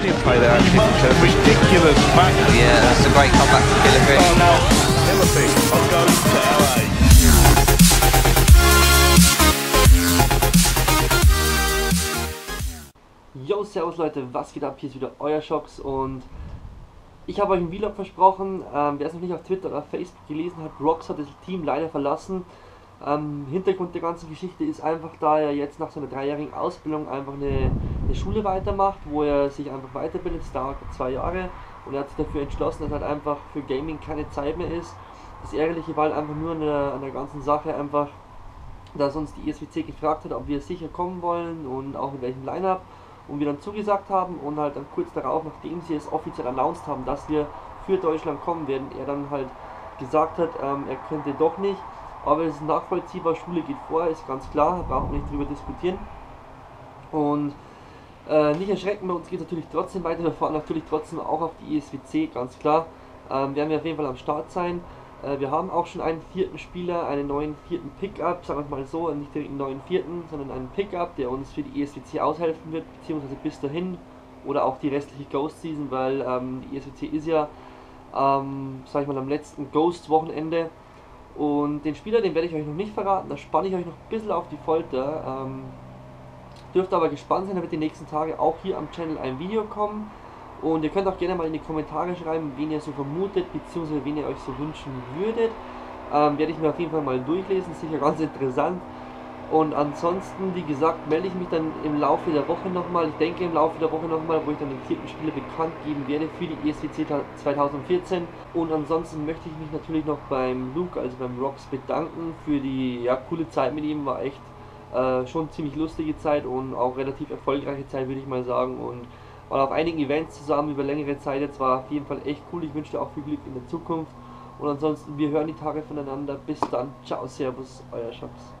play there actually. It's a ridiculous match. Yeah, that's a great comeback from Killer Oh, now Philippines will go to LA. Yo, servus Leute, was geht ab? Hier ist wieder euer Shox und ich habe euch einen Vlog versprochen. Wer es noch nicht auf Twitter oder Facebook gelesen hat, Rox hat das Team leider verlassen. Hintergrund der ganzen Geschichte ist einfach, da er jetzt nach seiner 3-jährigen Ausbildung einfach eine Schule weitermacht, wo er sich einfach weiterbildet. Es dauert 2 Jahre und er hat sich dafür entschlossen, dass halt einfach für Gaming keine Zeit mehr ist. Das Ärgerliche war halt einfach nur an der ganzen Sache einfach, dass uns die ESWC gefragt hat, ob wir sicher kommen wollen und auch in welchem Line-Up. Und wir dann zugesagt haben und halt dann kurz darauf, nachdem sie es offiziell announced haben, dass wir für Deutschland kommen werden, er dann halt gesagt hat, er könnte doch nicht. Aber es ist nachvollziehbar, Schule geht vor, ist ganz klar, brauchen wir nicht drüber diskutieren. Und nicht erschrecken, bei uns geht es natürlich trotzdem weiter, wir fahren natürlich trotzdem auch auf die ESWC, ganz klar. Werden wir auf jeden Fall am Start sein. Wir haben auch schon einen 4. Spieler, einen neuen 4. Pickup, sagen wir mal so, nicht direkt einen neuen 4., sondern einen Pickup, der uns für die ESWC aushelfen wird, beziehungsweise bis dahin oder auch die restliche Ghost Season, weil die ESWC ist ja, sag ich mal, am letzten Ghost-Wochenende. Und den Spieler, den werde ich euch noch nicht verraten, da spanne ich euch noch ein bisschen auf die Folter. Dürft aber gespannt sein, da wird die nächsten Tage auch hier am Channel ein Video kommen. Und ihr könnt auch gerne mal in die Kommentare schreiben, wen ihr so vermutet, beziehungsweise wen ihr euch so wünschen würdet. Werde ich mir auf jeden Fall mal durchlesen, sicher ganz interessant. Und ansonsten, wie gesagt, melde ich mich dann im Laufe der Woche nochmal. Ich denke im Laufe der Woche nochmal, wo ich dann den 4. Spieler bekannt geben werde für die ESWC 2014. Und ansonsten möchte ich mich natürlich noch beim Luke, also beim Rox, bedanken für die coole Zeit mit ihm. War echt schon ziemlich lustige Zeit und auch relativ erfolgreiche Zeit, würde ich mal sagen. Und war auf einigen Events zusammen über längere Zeit. Jetzt war auf jeden Fall echt cool. Ich wünsche dir auch viel Glück in der Zukunft. Und ansonsten, wir hören die Tage voneinander. Bis dann. Ciao, servus, euer Shox.